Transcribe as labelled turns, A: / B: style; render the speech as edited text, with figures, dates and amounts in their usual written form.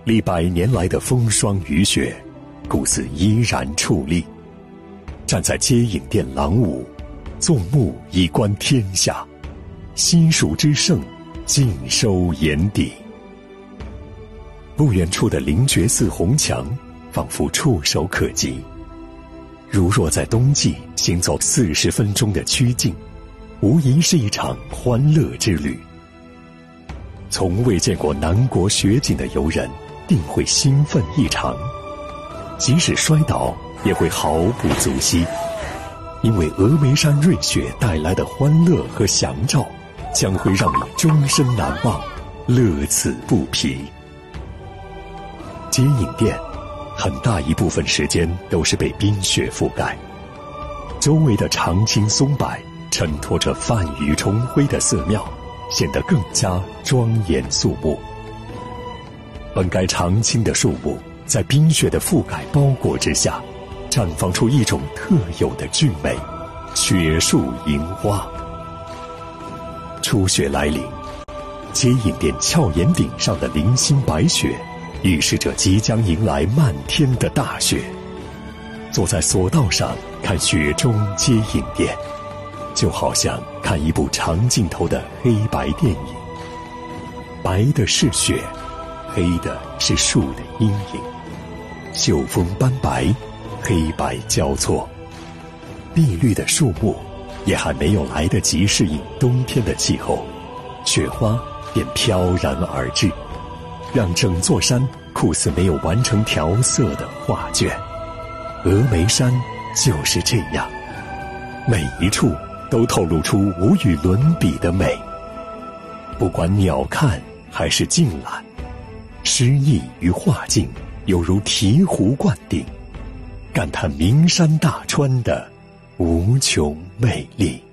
A: 历100年来的风霜雨雪，故似依然矗立。站在接引殿廊庑，纵目以观天下，西蜀之盛尽收眼底。不远处的灵觉寺红墙仿佛触手可及，如若在冬季行走40分钟的曲径，无疑是一场欢乐之旅。从未见过南国雪景的游人定会兴奋异常，即使摔倒也会毫不足惜，因为峨眉山瑞雪带来的欢乐和祥兆将会让你终身难忘，乐此不疲。接引殿很大一部分时间都是被冰雪覆盖，周围的常青松柏衬托着泛雨重辉的寺庙，显得更加庄严肃穆。本该常青的树木，在冰雪的覆盖包裹之下，绽放出一种特有的俊美，雪树银花。初雪来临，接引殿峭岩顶上的零星白雪预示着即将迎来漫天的大雪。坐在索道上看雪中接引殿，就好像看一部长镜头的黑白电影，白的是雪，黑的是树的阴影，秀峰斑白，黑白交错。碧绿的树木也还没有来得及适应冬天的气候，雪花便飘然而至，让整座山酷似没有完成调色的画卷。峨眉山就是这样，每一处都透露出无与伦比的美。不管鸟瞰还是静览，诗意与画境犹如醍醐灌顶，感叹名山大川的无穷魅力。